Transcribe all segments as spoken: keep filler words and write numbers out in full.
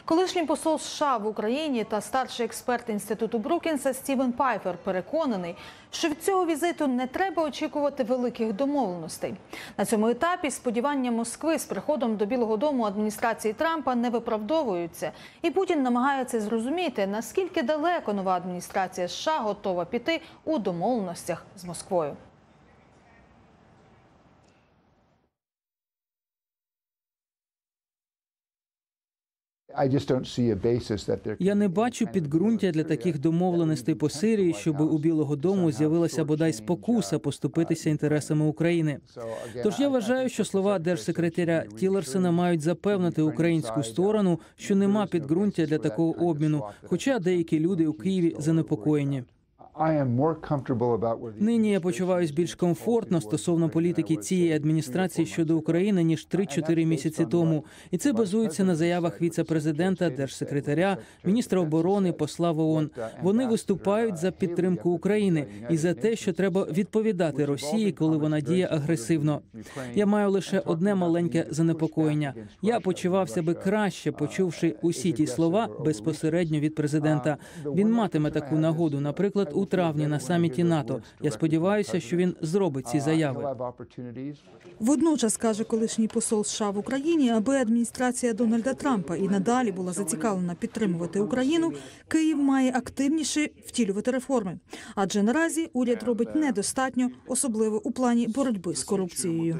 Колишній посол США в Україні та старший експерт інституту Брукінса Стівен Пайфер переконаний, що від цього візиту не треба очікувати великих домовленостей. На цьому етапі сподівання Москви з приходом до Білого дому адміністрації Трампа не виправдовуються. І Путін намагається зрозуміти, наскільки далеко нова адміністрація США готова піти у домовленостях з Москвою. Я не бачу підґрунтя для таких домовленостей по Сирії, щоб у Білого дому з'явилася бодай спокуса поступитися інтересами України. Тож я вважаю, що слова держсекретаря Тіллерсона мають запевнити українську сторону, що нема підґрунтя для такого обміну, хоча деякі люди у Києві занепокоєні. Нині я почуваюсь більш комфортно стосовно політики цієї адміністрації щодо України, ніж три-чотири місяці тому. І це базується на заявах віце-президента, держсекретаря, міністра оборони, посла в ООН. Вони виступають за підтримку України і за те, що треба відповідати Росії, коли вона діє агресивно. Я маю лише одне маленьке занепокоєння. Я почувався би краще, почувши усі ті слова безпосередньо від президента. Він матиме таку нагоду, наприклад, у травні на саміті НАТО. Я сподіваюся, що він зробить ці заяви. Водночас, каже колишній посол США в Україні, аби адміністрація Дональда Трампа і надалі була зацікавлена підтримувати Україну, Київ має активніше втілювати реформи. Адже наразі уряд робить недостатньо, особливо у плані боротьби з корупцією.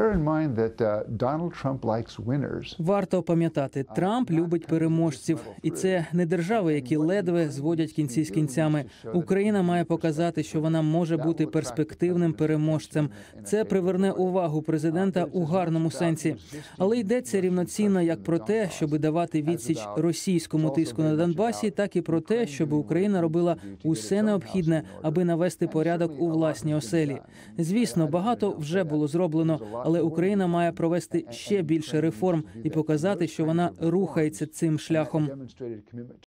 Варто пам'ятати, Трамп любить переможців. І це не держави, які ледве зводять кінці з кінцями. Україна має показати, що вона може бути перспективним переможцем. Це приверне увагу президента у гарному сенсі. Але йдеться рівноцінно як про те, щоб давати відсіч російському тиску на Донбасі, так і про те, щоб Україна робила усе необхідне, аби навести порядок у власній оселі. Звісно, багато вже було зроблено, але Україна має провести ще більше реформ і показати, що вона рухається цим шляхом.